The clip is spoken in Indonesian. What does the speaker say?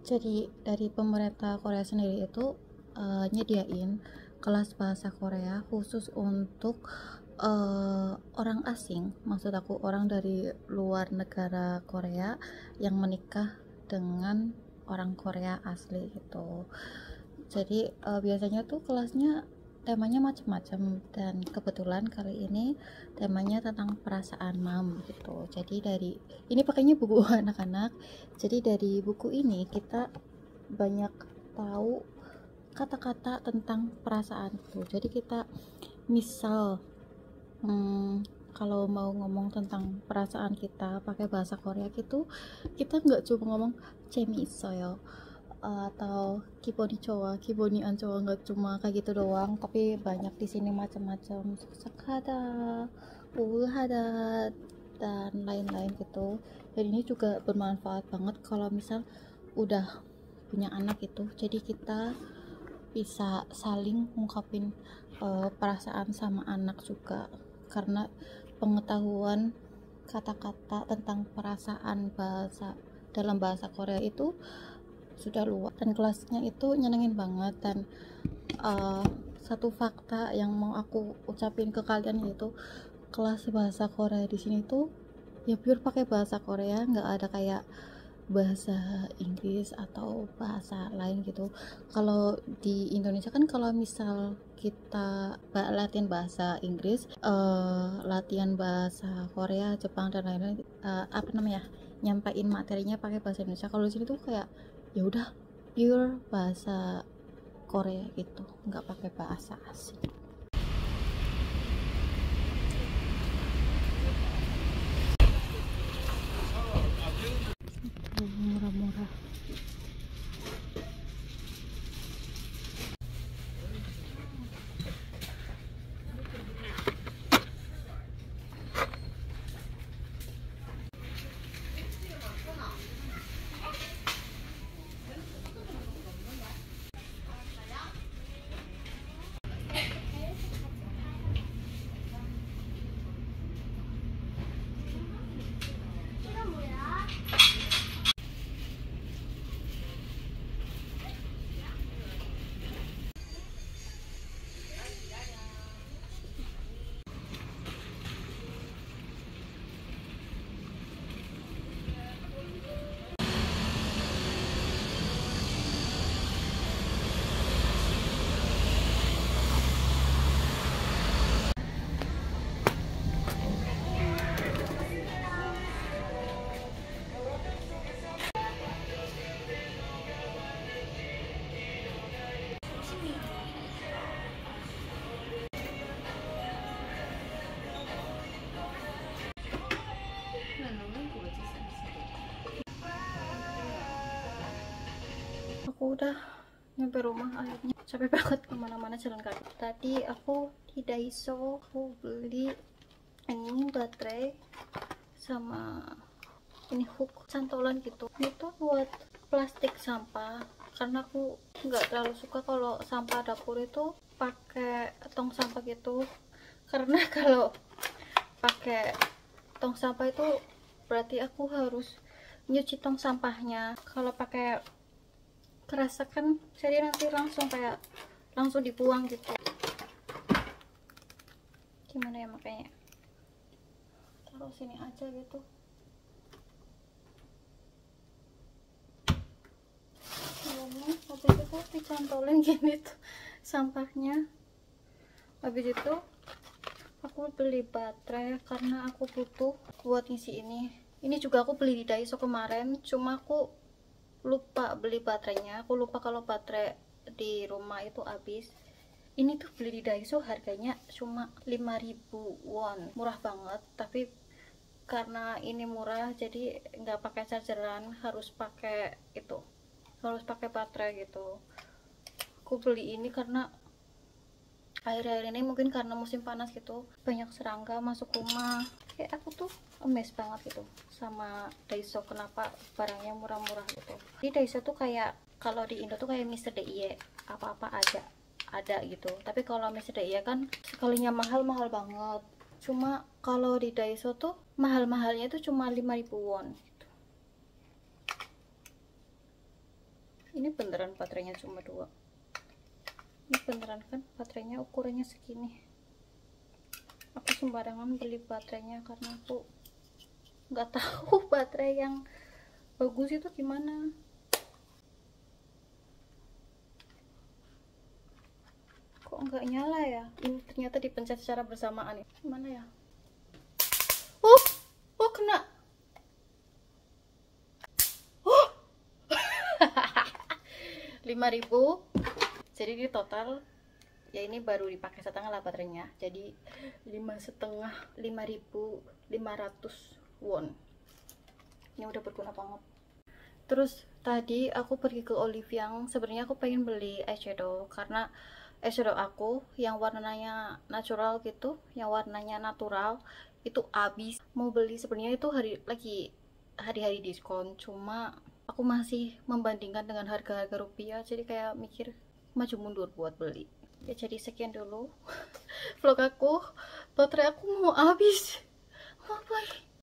Jadi dari pemerintah Korea sendiri itu nyediain kelas bahasa Korea khusus untuk orang asing, maksud aku orang dari luar negara Korea yang menikah dengan orang Korea asli gitu. Jadi biasanya tuh kelasnya temanya macam-macam, dan kebetulan kali ini temanya tentang perasaan mam gitu. Jadi dari ini pakainya buku anak-anak, jadi dari buku ini kita banyak tahu kata-kata tentang perasaan itu. Jadi kita misal kalau mau ngomong tentang perasaan kita pakai bahasa Korea gitu, kita nggak cuma ngomong 재미있어요 atau kiboni cowa, kiboni ancowa, nggak cuma kayak gitu doang, tapi banyak di sini macam-macam, sakada, ulhada, dan lain-lain gitu. Dan ini juga bermanfaat banget kalau misal udah punya anak itu, jadi kita bisa saling ngungkapin perasaan sama anak juga, karena pengetahuan kata-kata tentang perasaan dalam bahasa Korea itu sudah luas, dan kelasnya itu nyenengin banget. Dan satu fakta yang mau aku ucapin ke kalian yaitu kelas bahasa Korea di sini tuh ya pure pakai bahasa Korea, nggak ada kayak bahasa Inggris atau bahasa lain gitu. Kalau di Indonesia kan kalau misal kita latihan bahasa Inggris, latihan bahasa Korea, Jepang, dan lain-lain, apa namanya, nyampain materinya pakai bahasa Indonesia. Kalau di sini tuh kayak ya udah pure bahasa Korea gitu, nggak pakai bahasa asing. Murah-murah. Aku udah nyampe rumah akhirnya, capek banget kemana-mana jalan kaki. Tadi aku di Daiso, aku beli ini baterai sama ini hook cantolan gitu. Ini tuh buat plastik sampah, karena aku nggak terlalu suka kalau sampah dapur itu pakai tong sampah gitu, karena kalau pakai tong sampah itu berarti aku harus nyuci tong sampahnya. Kalau pakai kerasa kan jadi nanti langsung kayak langsung dibuang gitu, gimana ya, makanya taruh sini aja gitu. Habis itu dicantolin gini tuh sampahnya. Habis itu aku beli baterai karena aku butuh buat ngisi ini juga aku beli di Daiso kemarin, cuma aku lupa beli baterainya. Aku lupa kalau baterai di rumah itu habis. Ini tuh beli di Daiso harganya cuma 5.000 won, murah banget. Tapi karena ini murah jadi nggak pakai chargeran, harus pakai baterai gitu. Aku beli ini karena akhir-akhir ini mungkin karena musim panas gitu, banyak serangga masuk rumah. Kayak aku tuh amazed banget gitu sama Daiso, kenapa barangnya murah-murah gitu. Di Daiso tuh kayak, kalau di Indo tuh kayak Mister DIY, apa-apa ada gitu. Tapi kalau Mister DIY kan sekalinya mahal banget. Cuma kalau di Daiso tuh mahal-mahalnya tuh cuma 5.000 won. Ini beneran baterainya cuma 2. Ini beneran kan baterainya ukurannya segini. Aku sembarangan beli baterainya karena aku nggak tahu baterai yang bagus itu gimana. Kok nggak nyala ya? Ini ternyata dipencet secara bersamaan ya. Gimana ya? Oh kena. 5.000. Jadi di total ya ini baru dipakai setengah lah baterainya, jadi 5.500 won. Ini udah berguna banget. Terus tadi aku pergi ke Oliviang, sebenarnya aku pengen beli eyeshadow karena eyeshadow aku yang warnanya natural gitu, yang warnanya natural itu habis. Mau beli sebenarnya itu lagi hari-hari diskon, cuma aku masih membandingkan dengan harga-harga rupiah, jadi kayak mikir maju mundur buat beli. Ya jadi sekian dulu vlog aku, baterai aku mau habis. Bye bye.